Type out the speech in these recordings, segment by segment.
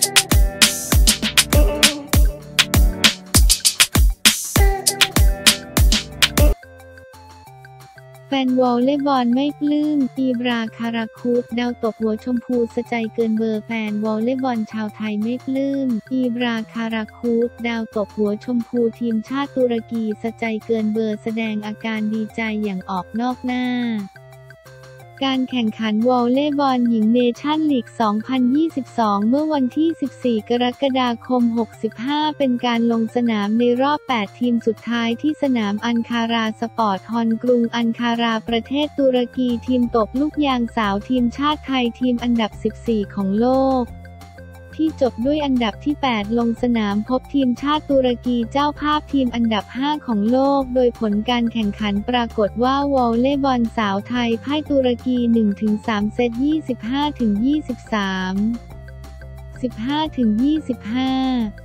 แฟนวอลเลย์บอลไม่ปลื้มอีบราคาราคุดดาวตบหัวชมพูสะใจเกินเบอร์แฟนวอลเลย์บอลชาวไทยไม่ปลื้มอีบราคาราคุดดาวตบหัวชมพูทีมชาติตุรกีสะใจเกินเบอร์แสดงอาการดีใจอย่างออกนอกหน้าการแข่งขันวอลเลย์บอลหญิงเนชั่นลีก 2022 เมื่อวันที่ 14 กรกฎาคม 65 เป็นการลงสนามในรอบ 8 ทีมสุดท้ายที่สนามอันคาราสปอร์ตฮอลล์กรุงอันคาราประเทศตุรกีทีมตบลูกยางสาวทีมชาติไทยทีมอันดับ 14 ของโลกที่จบด้วยอันดับที่ 8 ลงสนามพบทีมชาติตุรกีเจ้าภาพทีมอันดับ 5 ของโลกโดยผลการแข่งขันปรากฏว่าวอลเลย์บอลสาวไทยพ่ายตุรกี 1-3 เซต 25-23 15-25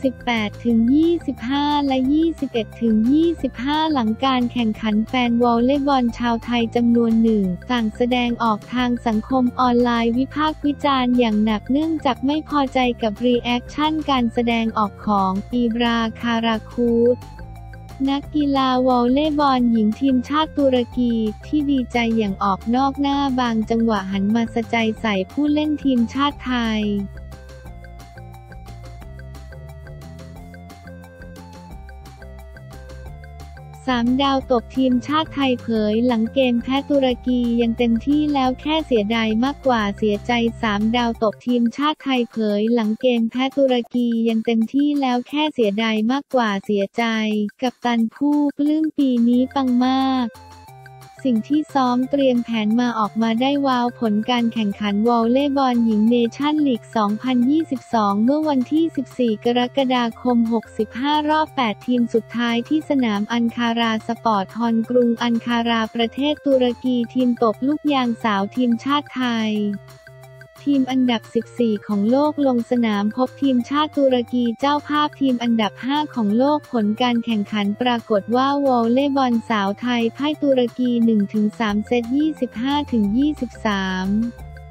18-25 และ 21-25 หลังการแข่งขันแฟนวอลเลย์บอลชาวไทยจำนวนหนึ่งต่างแสดงออกทางสังคมออนไลน์วิพากษ์วิจารณ์อย่างหนักเนื่องจากไม่พอใจกับรีแอคชั่นการแสดงออกของอีบราคาราคูดนักกีฬาวอลเลย์บอลหญิงทีมชาติตุรกีที่ดีใจอย่างออกนอกหน้าบางจังหวะหันมาสะใจใส่ผู้เล่นทีมชาติไทย3 ดาวตบทีมชาติไทยเผยหลังเกมแพ้ตุรกียังเต็มที่แล้วแค่เสียดายมากกว่าเสียใจ3 ดาวตบทีมชาติไทยเผยหลังเกมแพ้ตุรกียังเต็มที่แล้วแค่เสียดายมากกว่าเสียใจกัปตันผู้ปลื้มปีนี้ปังมากสิ่งที่ซ้อมเตรียมแผนมาออกมาได้ว้าวผลการแข่งขันวอลเลย์บอลหญิงเนชั่นลีก 2022 เมื่อวันที่ 14 กรกฎาคม 65 รอบ 8 ทีมสุดท้ายที่สนามอันคาราสปอร์ตฮอลล์กรุงอันคาราประเทศตุรกีทีมตบลูกยางสาวทีมชาติไทยทีมอันดับ 14 ของโลกลงสนามพบทีมชาติตุรกีเจ้าภาพทีมอันดับ 5 ของโลกผลการแข่งขันปรากฏว่าวอลเลย์บอลสาวไทยพ่ายตุรกี 1-3 เซต 25-23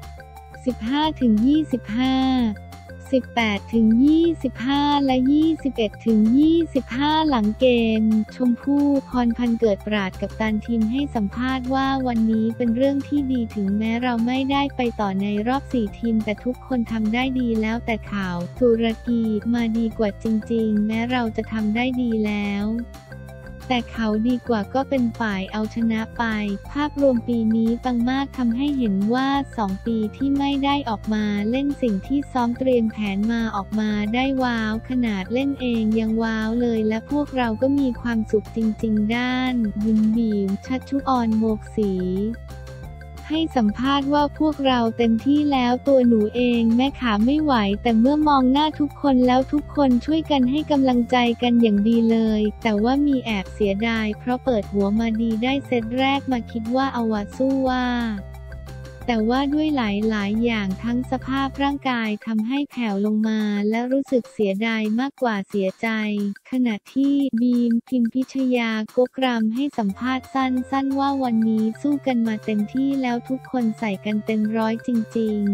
15-25 18-25 และ 21-25 หลังเกมชมพู่พรพันธ์เกิดปราชกัปตันทีมให้สัมภาษณ์ว่าวันนี้เป็นเรื่องที่ดีถึงแม้เราไม่ได้ไปต่อในรอบ 4 ทีมแต่ทุกคนทำได้ดีแล้วแต่ข่าวตุรกีมาดีกว่าจริงๆแม้เราจะทำได้ดีแล้วแต่เขาดีกว่าก็เป็นฝ่ายเอาชนะไปภาพรวมปีนี้ปังมากทำให้เห็นว่า2 ปีที่ไม่ได้ออกมาเล่นสิ่งที่ซ้อมเตรียมแผนมาออกมาได้ว้าวขนาดเล่นเองยังว้าวเลยและพวกเราก็มีความสุขจริงๆด้านบุญบีมชัชชุออนโมกศรีให้สัมภาษณ์ว่าพวกเราเต็มที่แล้วตัวหนูเองแม่ขาไม่ไหวแต่เมื่อมองหน้าทุกคนแล้วทุกคนช่วยกันให้กำลังใจกันอย่างดีเลยแต่ว่ามีแอบเสียดายเพราะเปิดหัวมาดีได้เซตแรกมาคิดว่าเอาวะสู้ว่าแต่ว่าด้วยหลายๆอย่างทั้งสภาพร่างกายทำให้แผ่วลงมาและรู้สึกเสียดายมากกว่าเสียใจขณะที่บีมพิมพิชยากกรำให้สัมภาษณ์สั้นๆว่าวันนี้สู้กันมาเต็มที่แล้วทุกคนใส่กันเต็มร้อยจริงๆ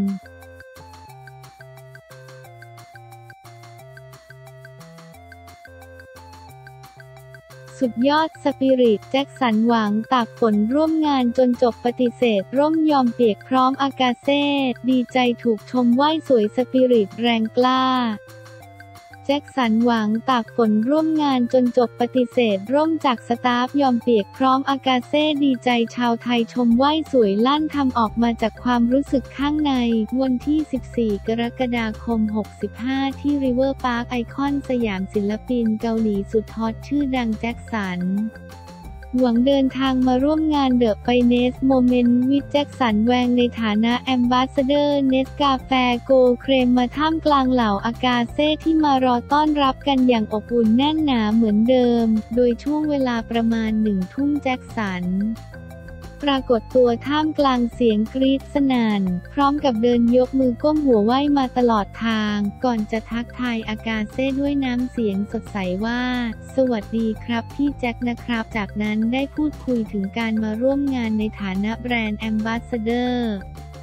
สุดยอดสปิริตแจ็คสันหวังตากฝนร่วมงานจนจบปฏิเสธร่มยอมเปียกพร้อมอากาเซ่ดีใจถูกชมว่ายสวยสปิริตแรงกล้าแจ็คสันหวังตากฝนร่วมงานจนจบปฏิเสธร่มจากสตาฟยอมเปียกพร้อมอากาเซ่ดีใจชาวไทยชมว่ายสวยลั่นทำออกมาจากความรู้สึกข้างในวันที่ 14 กรกฎาคม 65 ที่ริเวอร์พาร์คไอคอนสยามศิลปินเกาหลีสุดฮอตชื่อดังแจ็คสันหวังเดินทางมาร่วมงานเดอะไฟเนสโมเมนต์วิดแจ็คสันแวงในฐานะแอมบาสเดอร์เนสกาแฟโกเครมมาท่ามกลางเหล่าอากาเซ่ที่มารอต้อนรับกันอย่างอบอุ่นแน่นหนาเหมือนเดิมโดยช่วงเวลาประมาณ 1 ทุ่มแจ็คสันปรากฏตัวท่ามกลางเสียงกรี๊ดสนั่นพร้อมกับเดินยกมือก้มหัวไหว้มาตลอดทางก่อนจะทักทายอากาเซ่ด้วยน้ำเสียงสดใสว่าสวัสดีครับพี่แจ็คนะครับจากนั้นได้พูดคุยถึงการมาร่วมงานในฐานะแบรนด์แอมบาสเดอร์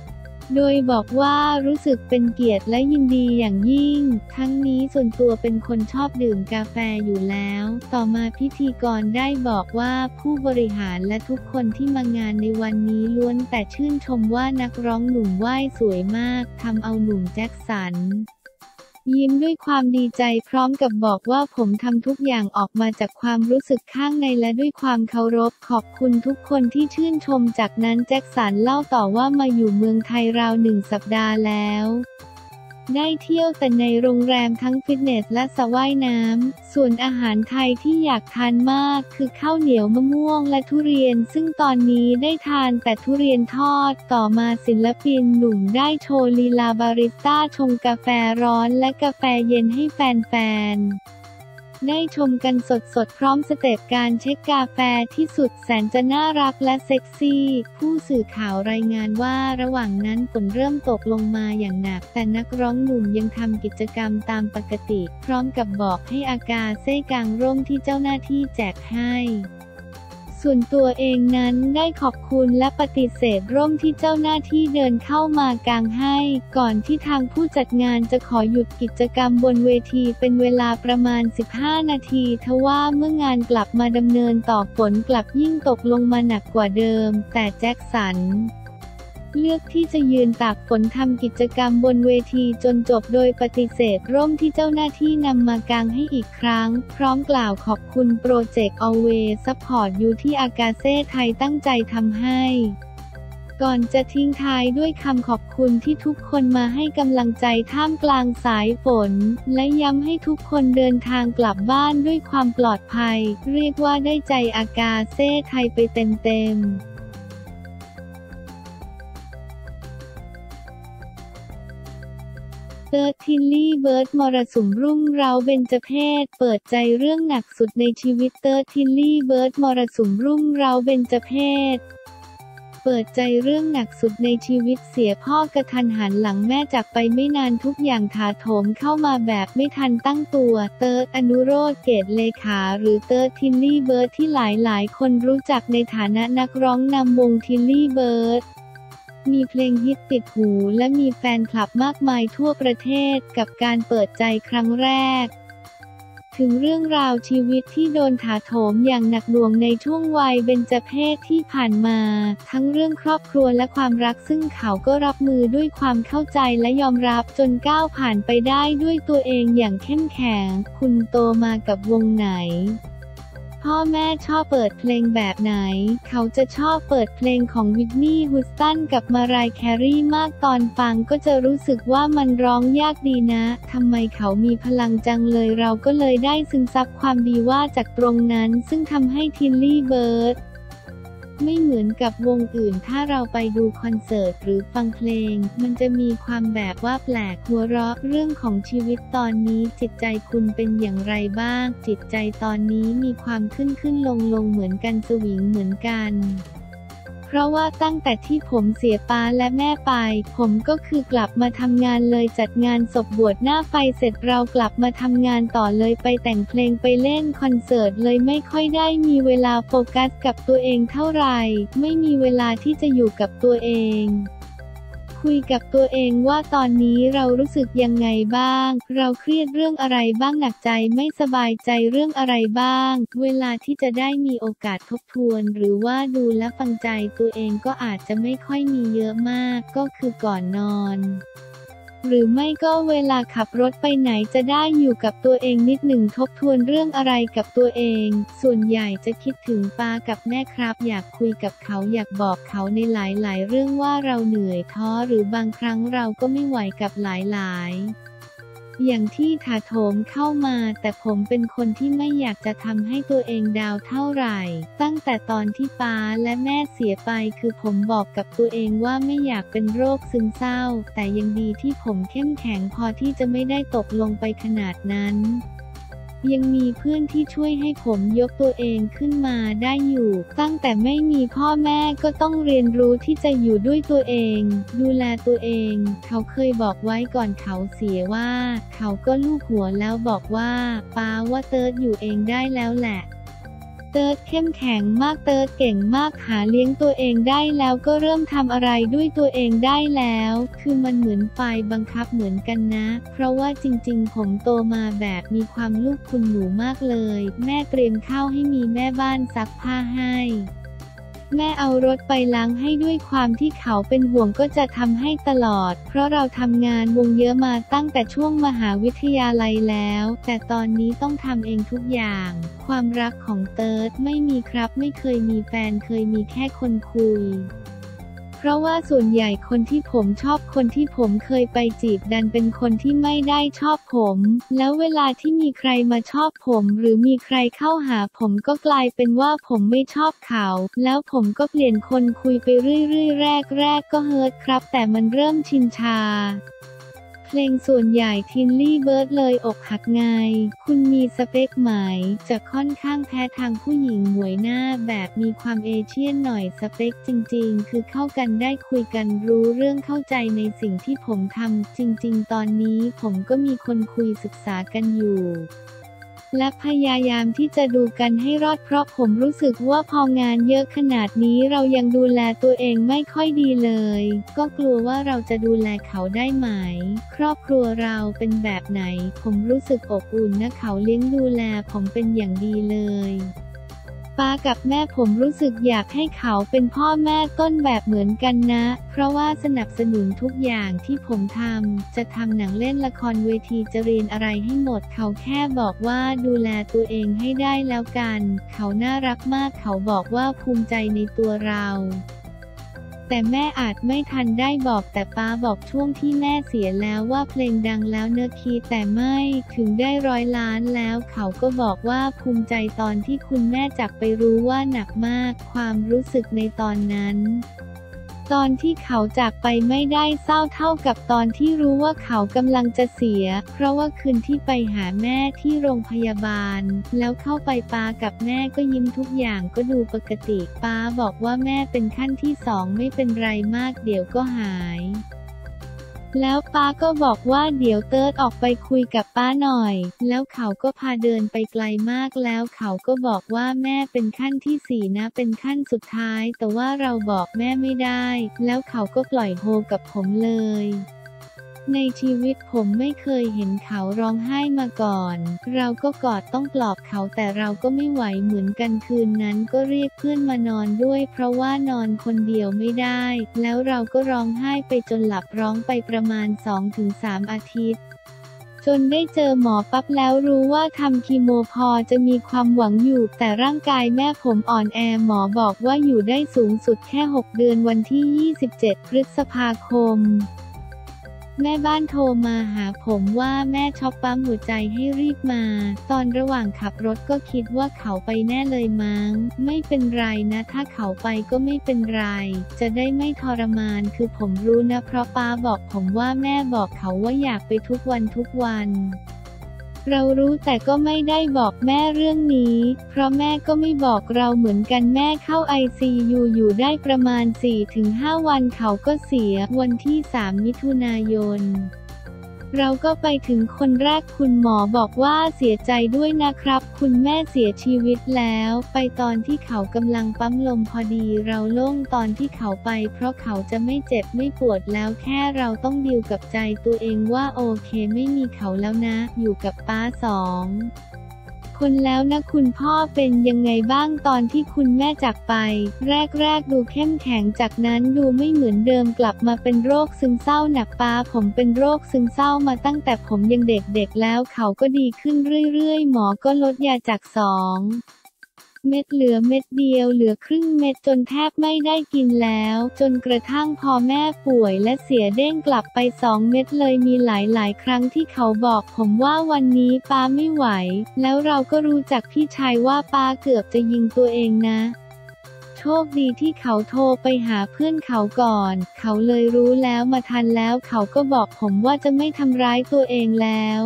โดยบอกว่ารู้สึกเป็นเกียรติและยินดีอย่างยิ่งทั้งนี้ส่วนตัวเป็นคนชอบดื่มกาแฟอยู่แล้วต่อมาพิธีกรได้บอกว่าผู้บริหารและทุกคนที่มางานในวันนี้ล้วนแต่ชื่นชมว่านักร้องหนุ่มว่ายสวยมากทำเอาหนุ่มแจ็คสันยิ้มด้วยความดีใจพร้อมกับบอกว่าผมทำทุกอย่างออกมาจากความรู้สึกข้างในและด้วยความเคารพขอบคุณทุกคนที่ชื่นชมจากนั้นแจ็คสันเล่าต่อว่ามาอยู่เมืองไทยราว1 สัปดาห์แล้วได้เที่ยวแต่ในโรงแรมทั้งฟิตเนสและสระว่ายน้ำส่วนอาหารไทยที่อยากทานมากคือข้าวเหนียวมะม่วงและทุเรียนซึ่งตอนนี้ได้ทานแต่ทุเรียนทอดต่อมาศิลปินหนุ่มได้โชว์ลีลาบาริสต้าชงกาแฟร้อนและกาแฟเย็นให้แฟนๆได้ชมกันสดๆพร้อมสเต็ปการเช็คกาแฟที่สุดแสนจะน่ารักและเซ็กซี่ผู้สื่อข่าวรายงานว่าระหว่างนั้นฝนเริ่มตกลงมาอย่างหนักแต่นักร้องหนุ่มยังทำกิจกรรมตามปกติพร้อมกับบอกให้อากาเซ่กางร่มที่เจ้าหน้าที่แจกให้ส่วนตัวเองนั้นได้ขอบคุณและปฏิเสธร่มที่เจ้าหน้าที่เดินเข้ามากางให้ก่อนที่ทางผู้จัดงานจะขอหยุดกิจกรรมบนเวทีเป็นเวลาประมาณ15 นาทีทว่าเมื่องานกลับมาดำเนินต่อฝนกลับยิ่งตกลงมาหนักกว่าเดิมแต่แจ็คสันเลือกที่จะยืนตากฝนทำกิจกรรมบนเวทีจนจบโดยปฏิเสธร่มที่เจ้าหน้าที่นำมากางให้อีกครั้งพร้อมกล่าวขอบคุณโปรเจกต์ Always Support You ที่อากาเซ่ไทยตั้งใจทำให้ก่อนจะทิ้งท้ายด้วยคำขอบคุณที่ทุกคนมาให้กำลังใจท่ามกลางสายฝนและย้ำให้ทุกคนเดินทางกลับบ้านด้วยความปลอดภัยเรียกว่าได้ใจอากาเซ่ไทยไปเต็มๆเติร์ดทิลลี่เบิร์ดมรสุมรุ่มเร้าเบญจเพสเปิดใจเรื่องหนักสุดในชีวิตเติร์ดทิลลี่เบิร์ดมรสุมรุ่มเร้าเบญจเพสเปิดใจเรื่องหนักสุดในชีวิตเสียพ่อกระทันหันหลังแม่จากไปไม่นานทุกอย่างถาโถมเข้ามาแบบไม่ทันตั้งตัวเติร์ดอนุโรธเกตเลขาหรือเติร์ดทิลลี่เบิร์ดที่หลายคนรู้จักในฐานะนักร้องนำวงทิลลี่เบิร์ดมีเพลงฮิตติดหูและมีแฟนคลับมากมายทั่วประเทศกับการเปิดใจครั้งแรกถึงเรื่องราวชีวิตที่โดนถาโถมอย่างหนักหน่วงในช่วงวัยเบญจเพสที่ผ่านมาทั้งเรื่องครอบครัวและความรักซึ่งเขาก็รับมือด้วยความเข้าใจและยอมรับจนก้าวผ่านไปได้ด้วยตัวเองอย่างเข้มแข็งคุณโตมากับวงไหนพ่อแม่ชอบเปิดเพลงแบบไหนเขาจะชอบเปิดเพลงของวิทนีย์ฮูสตันกับมารายแครีมากตอนฟังก็จะรู้สึกว่ามันร้องยากดีนะทำไมเขามีพลังจังเลยเราก็เลยได้ซึมซับความดีว่าจากตรงนั้นซึ่งทำให้ทิลลี่เบิร์ดไม่เหมือนกับวงอื่นถ้าเราไปดูคอนเสิร์ตหรือฟังเพลงมันจะมีความแบบว่าแปลกหัวเราะเรื่องของชีวิตตอนนี้จิตใจคุณเป็นอย่างไรบ้างจิตใจตอนนี้มีความขึ้นลงเหมือนกันสวิงเหมือนกันเพราะว่าตั้งแต่ที่ผมเสียป้าและแม่ไปผมก็คือกลับมาทำงานเลยจัดงานศพบวชหน้าไฟเสร็จเรากลับมาทำงานต่อเลยไปแต่งเพลงไปเล่นคอนเสิร์ตเลยไม่ค่อยได้มีเวลาโฟกัสกับตัวเองเท่าไหร่ไม่มีเวลาที่จะอยู่กับตัวเองคุยกับตัวเองว่าตอนนี้เรารู้สึกยังไงบ้างเราเครียดเรื่องอะไรบ้างหนักใจไม่สบายใจเรื่องอะไรบ้างเวลาที่จะได้มีโอกาสทบทวนหรือว่าดูและฟังใจตัวเองก็อาจจะไม่ค่อยมีเยอะมากก็คือก่อนนอนหรือไม่ก็เวลาขับรถไปไหนจะได้อยู่กับตัวเองนิดหนึ่งทบทวนเรื่องอะไรกับตัวเองส่วนใหญ่จะคิดถึงป้ากับแม่ครับอยากคุยกับเขาอยากบอกเขาในหลายๆเรื่องว่าเราเหนื่อยท้อหรือบางครั้งเราก็ไม่ไหวกับหลายๆอย่างที่ถาโถมเข้ามาแต่ผมเป็นคนที่ไม่อยากจะทำให้ตัวเองดาวเท่าไหร่ตั้งแต่ตอนที่ป้าและแม่เสียไปคือผมบอกกับตัวเองว่าไม่อยากเป็นโรคซึมเศร้าแต่ยังดีที่ผมเข้มแข็งพอที่จะไม่ได้ตกลงไปขนาดนั้นยังมีเพื่อนที่ช่วยให้ผมยกตัวเองขึ้นมาได้อยู่ตั้งแต่ไม่มีพ่อแม่ก็ต้องเรียนรู้ที่จะอยู่ด้วยตัวเองดูแลตัวเองเขาเคยบอกไว้ก่อนเขาเสียว่าเขาก็ลูบหัวแล้วบอกว่าป้าว่าเติร์ดอยู่เองได้แล้วแหละเติร์ดเข้มแข็งมากเติร์ดเก่งมากหาเลี้ยงตัวเองได้แล้วก็เริ่มทำอะไรด้วยตัวเองได้แล้วคือมันเหมือนไฟบังคับเหมือนกันนะเพราะว่าจริงๆผมโตมาแบบมีความลูกคุณหนูมากเลยแม่เตรียมข้าวให้มีแม่บ้านซักผ้าให้แม่เอารถไปล้างให้ด้วยความที่เขาเป็นห่วงก็จะทำให้ตลอดเพราะเราทำงานวงเยอะมาตั้งแต่ช่วงมหาวิทยาลัยแล้วแต่ตอนนี้ต้องทำเองทุกอย่างความรักของเติร์ดไม่มีครับไม่เคยมีแฟนเคยมีแค่คนคุยเพราะว่าส่วนใหญ่คนที่ผมชอบคนที่ผมเคยไปจีบดันเป็นคนที่ไม่ได้ชอบผมแล้วเวลาที่มีใครมาชอบผมหรือมีใครเข้าหาผมก็กลายเป็นว่าผมไม่ชอบเขาแล้วผมก็เปลี่ยนคนคุยไปเรื่อยๆแรกก็เฮิร์ตครับแต่มันเริ่มชินชาเพลงส่วนใหญ่ทินลี่เบิร์ดเลยอกหักไงคุณมีสเปคไหมจะค่อนข้างแพ้ทางผู้หญิงหมวยหน้าแบบมีความเอเชียนหน่อยสเปคจริงๆคือเข้ากันได้คุยกันรู้เรื่องเข้าใจในสิ่งที่ผมทำจริงๆตอนนี้ผมก็มีคนคุยศึกษากันอยู่และพยายามที่จะดูกันให้รอดเพราะผมรู้สึกว่าพองานเยอะขนาดนี้เรายังดูแลตัวเองไม่ค่อยดีเลยก็กลัวว่าเราจะดูแลเขาได้ไหมครอบครัวเราเป็นแบบไหนผมรู้สึกอบอุ่นนะเขาเลี้ยงดูแลผมเป็นอย่างดีเลยป้ากับแม่ผมรู้สึกอยากให้เขาเป็นพ่อแม่ต้นแบบเหมือนกันนะเพราะว่าสนับสนุนทุกอย่างที่ผมทำจะทำหนังเล่นละครเวทีจะเรียนอะไรให้หมดเขาแค่บอกว่าดูแลตัวเองให้ได้แล้วกันเขาน่ารักมากเขาบอกว่าภูมิใจในตัวเราแต่แม่อาจไม่ทันได้บอกแต่ป้าบอกช่วงที่แม่เสียแล้วว่าเพลงดังแล้วเนอะคีแต่ไม่ถึงได้100 ล้านแล้วเขาก็บอกว่าภูมิใจตอนที่คุณแม่จากไปรู้ว่าหนักมากความรู้สึกในตอนนั้นตอนที่เขาจากไปไม่ได้เศร้าเท่ากับตอนที่รู้ว่าเขากำลังจะเสียเพราะว่าคืนที่ไปหาแม่ที่โรงพยาบาลแล้วเข้าไปป้ากับแม่ก็ยิ้มทุกอย่างก็ดูปกติป้าบอกว่าแม่เป็นขั้นที่2ไม่เป็นไรมากเดี๋ยวก็หายแล้วป้าก็บอกว่าเดี๋ยวเติร์ดออกไปคุยกับป้าหน่อยแล้วเขาก็พาเดินไปไกลมากแล้วเขาก็บอกว่าแม่เป็นขั้นที่4นะเป็นขั้นสุดท้ายแต่ว่าเราบอกแม่ไม่ได้แล้วเขาก็ปล่อยโฮกับผมเลยในชีวิตผมไม่เคยเห็นเขาร้องไห้มาก่อนเราก็กอดต้องปลอบเขาแต่เราก็ไม่ไหวเหมือนกันคืนนั้นก็เรียกเพื่อนมานอนด้วยเพราะว่านอนคนเดียวไม่ได้แล้วเราก็ร้องไห้ไปจนหลับร้องไปประมาณ 2-3 อาทิตย์จนได้เจอหมอปั๊บแล้วรู้ว่าทำคีโมพอจะมีความหวังอยู่แต่ร่างกายแม่ผมอ่อนแอหมอบอกว่าอยู่ได้สูงสุดแค่6 เดือนวันที่27 พฤษภาคมแม่บ้านโทรมาหาผมว่าแม่ช็อกปั๊มหัวใจให้รีบมาตอนระหว่างขับรถก็คิดว่าเขาไปแน่เลยมั้งไม่เป็นไรนะถ้าเขาไปก็ไม่เป็นไรจะได้ไม่ทรมานคือผมรู้นะเพราะป้าบอกผมว่าแม่บอกเขาว่าอยากไปทุกวันเรารู้แต่ก็ไม่ได้บอกแม่เรื่องนี้เพราะแม่ก็ไม่บอกเราเหมือนกันแม่เข้า ICU อยู่ได้ประมาณ 4-5 วันเขาก็เสียวันที่ 3 มิถุนายนเราก็ไปถึงคนแรกคุณหมอบอกว่าเสียใจด้วยนะครับคุณแม่เสียชีวิตแล้วไปตอนที่เขากำลังปั๊มลมพอดีเราโล่งตอนที่เขาไปเพราะเขาจะไม่เจ็บไม่ปวดแล้วแค่เราต้องดีลกับใจตัวเองว่าโอเคไม่มีเขาแล้วนะอยู่กับป้า2 คนแล้วนะคุณพ่อเป็นยังไงบ้างตอนที่คุณแม่จากไปแรกดูเข้มแข็งจากนั้นดูไม่เหมือนเดิมกลับมาเป็นโรคซึมเศร้าหนักป้าผมเป็นโรคซึมเศร้ามาตั้งแต่ผมยังเด็กๆแล้วเขาก็ดีขึ้นเรื่อยๆหมอก็ลดยาจาก2 เม็ดเหลือเม็ดเดียวเหลือครึ่งเม็ดจนแทบไม่ได้กินแล้วจนกระทั่งพอแม่ป่วยและเสียเด้งกลับไป2 เม็ดเลยมีหลายครั้งที่เขาบอกผมว่าวันนี้ป้าไม่ไหวแล้วเราก็รู้จักพี่ชายว่าป้าเกือบจะยิงตัวเองนะโชคดีที่เขาโทรไปหาเพื่อนเขาก่อนเขาเลยรู้แล้วมาทันแล้วเขาก็บอกผมว่าจะไม่ทำร้ายตัวเองแล้ว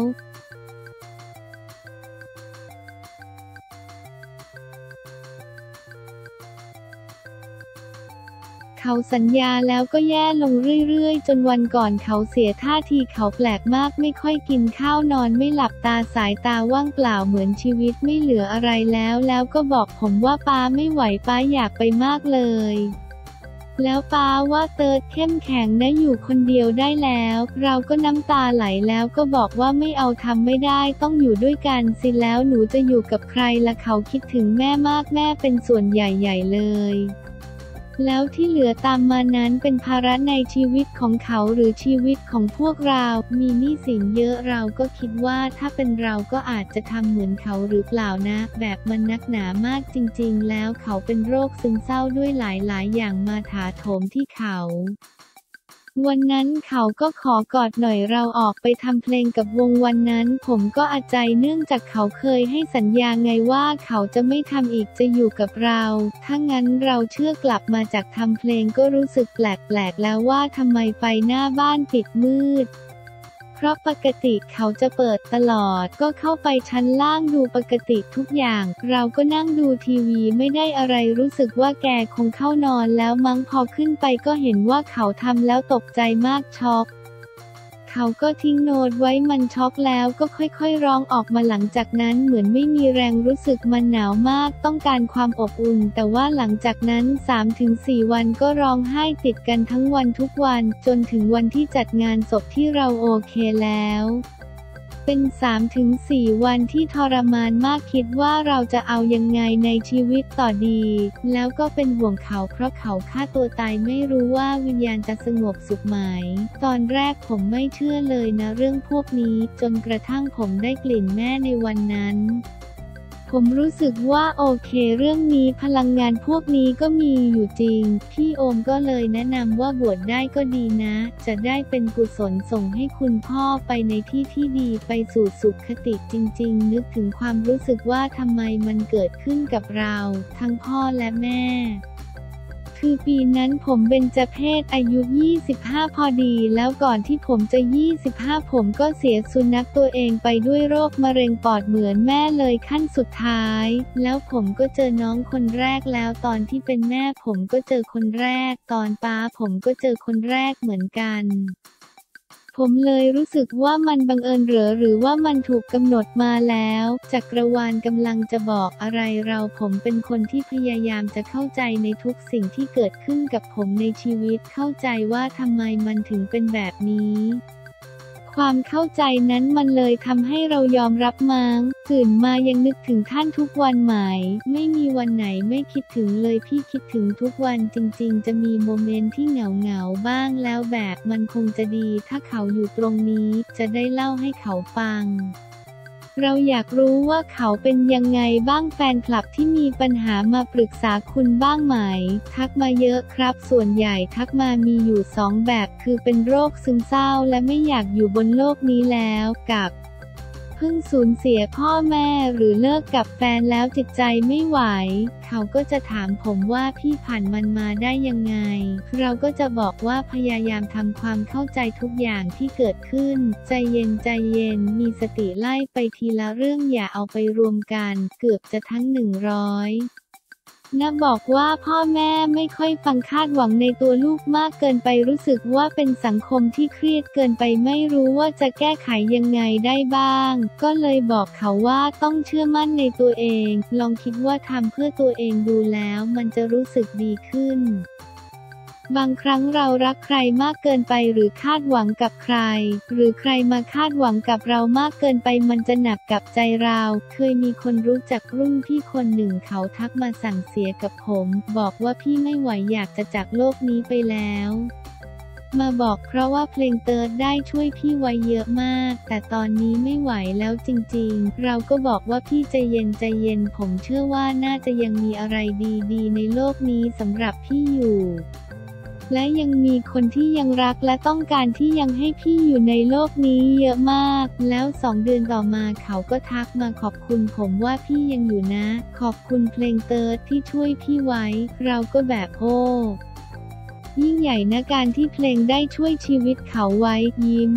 เเขาสัญญาแล้วก็แย่ลงเรื่อยๆจนวันก่อนเขาเสียท่าทีเขาแปลกมากไม่ค่อยกินข้าวนอนไม่หลับตาสายตาว่างเปล่าเหมือนชีวิตไม่เหลืออะไรแล้วก็บอกผมว่าป้าไม่ไหวป้าอยากไปมากเลยแล้วป้าว่าเติร์ดเข้มแข็งนะอยู่คนเดียวได้แล้วเราก็น้ำตาไหลแล้วก็บอกว่าไม่เอาทำไม่ได้ต้องอยู่ด้วยกันสิแล้วหนูจะอยู่กับใครล่ะเขาคิดถึงแม่มากแม่เป็นส่วนใหญ่ๆเลยแล้วที่เหลือตามมานั้นเป็นภาระในชีวิตของเขาหรือชีวิตของพวกเรามีหนี้สินเยอะเราก็คิดว่าถ้าเป็นเราก็อาจจะทำเหมือนเขาหรือเปล่านะแบบมันนักหนามากจริงๆแล้วเขาเป็นโรคซึมเศร้าด้วยหลายๆอย่างมาถาโถมที่เขาวันนั้นเขาก็ขอกอดหน่อยเราออกไปทำเพลงกับวงวันนั้นผมก็อาใจเนื่องจากเขาเคยให้สัญญาไงว่าเขาจะไม่ทำอีกจะอยู่กับเราถ้างั้นเราเชื่อกลับมาจากทำเพลงก็รู้สึกแปลกๆแล้วว่าทำไมไฟหน้าบ้านปิดมืดเพราะปกติเขาจะเปิดตลอดก็เข้าไปชั้นล่างดูปกติทุกอย่างเราก็นั่งดูทีวีไม่ได้อะไรรู้สึกว่าแกคงเข้านอนแล้วมั้งพอขึ้นไปก็เห็นว่าเขาทำแล้วตกใจมากช็อกเขาก็ทิ้งโน้ตไว้มันช็อกแล้วก็ค่อยๆร้องออกมาหลังจากนั้นเหมือนไม่มีแรงรู้สึกมันหนาวมากต้องการความอบอุ่นแต่ว่าหลังจากนั้น 3-4 วันก็ร้องไห้ติดกันทั้งวันทุกวันจนถึงวันที่จัดงานศพที่เราโอเคแล้วเป็น 3-4 วันที่ทรมานมากคิดว่าเราจะเอายังไงในชีวิตต่อดีแล้วก็เป็นห่วงเขาเพราะเขาฆ่าตัวตายไม่รู้ว่าวิญญาณจะสงบสุขไหมตอนแรกผมไม่เชื่อเลยนะเรื่องพวกนี้จนกระทั่งผมได้กลิ่นแม่ในวันนั้นผมรู้สึกว่าโอเคเรื่องนี้พลังงานพวกนี้ก็มีอยู่จริงพี่โอมก็เลยแนะนำว่าบวชได้ก็ดีนะจะได้เป็นกุศลส่งให้คุณพ่อไปในที่ที่ดีไปสู่สุขคติจริงๆนึกถึงความรู้สึกว่าทำไมมันเกิดขึ้นกับเราทั้งพ่อและแม่คือปีนั้นผมเบญจเพสอายุ 25 พอดีแล้วก่อนที่ผมจะ 25 ผมก็เสียสุนัขตัวเองไปด้วยโรคมะเร็งปอดเหมือนแม่เลยขั้นสุดท้ายแล้วผมก็เจอน้องคนแรกแล้วตอนที่เป็นแม่ผมก็เจอคนแรกตอนป้าผมก็เจอคนแรกเหมือนกันผมเลยรู้สึกว่ามันบังเอิญหรือว่ามันถูกกำหนดมาแล้วจักรวาลกำลังจะบอกอะไรเราผมเป็นคนที่พยายามจะเข้าใจในทุกสิ่งที่เกิดขึ้นกับผมในชีวิตเข้าใจว่าทำไมมันถึงเป็นแบบนี้ความเข้าใจนั้นมันเลยทำให้เรายอมรับมั้งตื่นมายังนึกถึงท่านทุกวันไหมไม่มีวันไหนไม่คิดถึงเลยพี่คิดถึงทุกวันจริงๆจะมีโมเมนต์ที่เหงาบ้างแล้วแบบมันคงจะดีถ้าเขาอยู่ตรงนี้จะได้เล่าให้เขาฟังเราอยากรู้ว่าเขาเป็นยังไงบ้างแฟนคลับที่มีปัญหามาปรึกษาคุณบ้างไหมทักมาเยอะครับส่วนใหญ่ทักมามีอยู่2แบบคือเป็นโรคซึมเศร้าและไม่อยากอยู่บนโลกนี้แล้วกับเพิ่งสูญเสียพ่อแม่หรือเลิกกับแฟนแล้วจิตใจไม่ไหวเขาก็จะถามผมว่าพี่ผ่านมันมาได้ยังไงเราก็จะบอกว่าพยายามทำความเข้าใจทุกอย่างที่เกิดขึ้นใจเย็นมีสติไล่ไปทีละเรื่องอย่าเอาไปรวมกันเกือบจะทั้ง100นะบอกว่าพ่อแม่ไม่ค่อยฟังคาดหวังในตัวลูกมากเกินไปรู้สึกว่าเป็นสังคมที่เครียดเกินไปไม่รู้ว่าจะแก้ไขยังไงได้บ้างก็เลยบอกเขาว่าต้องเชื่อมั่นในตัวเองลองคิดว่าทำเพื่อตัวเองดูแล้วมันจะรู้สึกดีขึ้นบางครั้งเรารักใครมากเกินไปหรือคาดหวังกับใครหรือใครมาคาดหวังกับเรามากเกินไปมันจะหนักกับใจเราเคยมีคนรู้จักรุ่นพี่คนหนึ่งเขาทักมาสั่งเสียกับผมบอกว่าพี่ไม่ไหวอยากจะจากโลกนี้ไปแล้วมาบอกเพราะว่าเพลงเติร์ดได้ช่วยพี่ไว้เยอะมากแต่ตอนนี้ไม่ไหวแล้วจริงๆเราก็บอกว่าพี่ใจเย็นผมเชื่อว่าน่าจะยังมีอะไรดีๆในโลกนี้สำหรับพี่อยู่และยังมีคนที่ยังรักและต้องการที่ยังให้พี่อยู่ในโลกนี้เยอะมากแล้ว2 เดือนต่อมาเขาก็ทักมาขอบคุณผมว่าพี่ยังอยู่นะขอบคุณเพลงเติร์ดที่ช่วยพี่ไว้เราก็แบบโอ้ยิ่งใหญ่นะการที่เพลงได้ช่วยชีวิตเขาไว้ยิ้ม